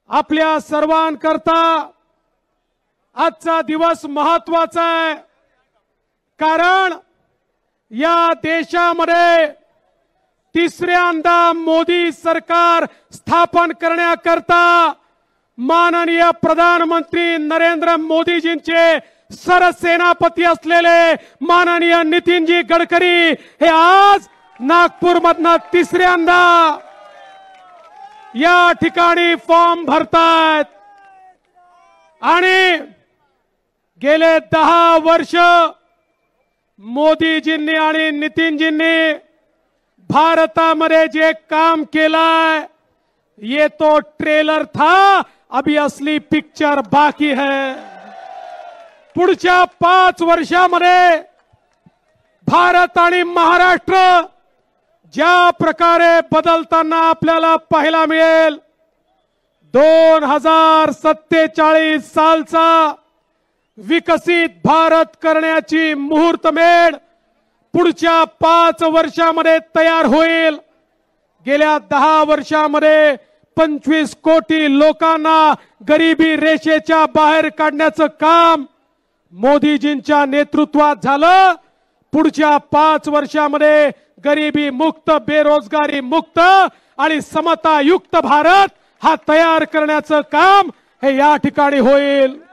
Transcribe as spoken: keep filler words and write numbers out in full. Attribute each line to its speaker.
Speaker 1: आपल्या सर्वांकरता आजचा दिवस महत्त्वाचा आहे, कारण या देशामध्ये तिसऱ्यांदा मोदी सरकार स्थापन करण्याकरता माननीय प्रधानमंत्री नरेंद्र मोदीजींचे सरसेनापती असलेले माननीय नितीनजी गडकरी हे आज नागपूर मधनं तिसऱ्यांदा या ठिकाणी फॉर्म भरतायत आणि गेले दहा वर्ष मोदीजींनी आणि नितीनजींनी भारतामध्ये जे काम केलाय ये तो ट्रेलर था, अभी असली पिक्चर बाकी है। पुढच्या पाच वर्षामध्ये भारत आणि महाराष्ट्र ज्या प्रकारे बदलताना आपल्याला पाहायला मिळेल, दोन हजार सत्तेचाळीस सालचा विकसित भारत करण्याची मुहूर्तमेढ पुढच्या पाच वर्षामध्ये तयार होईल। गेल्या दहा वर्षामध्ये पंचवीस कोटी लोकांना गरिबी रेषेच्या बाहेर काढण्याचं काम मोदीजींच्या नेतृत्वात झालं। पुढच्या पाच वर्षामध्ये गरिबी मुक्त, बेरोजगारी मुक्त आणि समतायुक्त भारत हा तयार करण्याचं काम हे या ठिकाणी होईल।